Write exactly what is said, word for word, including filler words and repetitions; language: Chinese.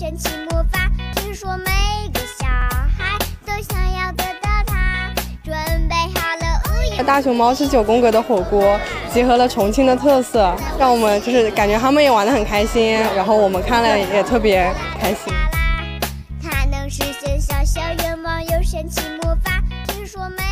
神奇魔法，听说每个小孩都想要得到它。准备好了午夜。 大熊猫是九宫格的火锅，结合了重庆的特色，让我们就是感觉他们也玩得很开心，然后我们看了也特别开心。 它能实现小小愿望，有神奇魔法，听说每